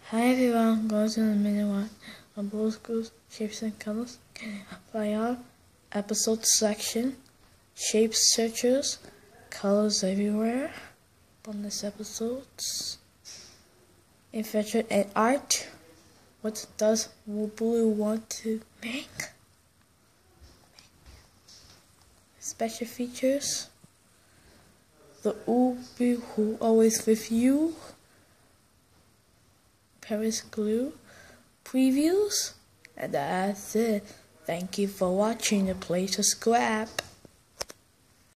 Hi everyone, welcome to the minute one on Blue Schools, Shapes and Colors. By our episode selection, Shape Searchers, Colors Everywhere. Bonus episodes. Infection and Art. What does Blue want to make? Special features. The Ubi Who Always With You. Paris Glue previews, and that's it. Thank you for watching. Please subscribe.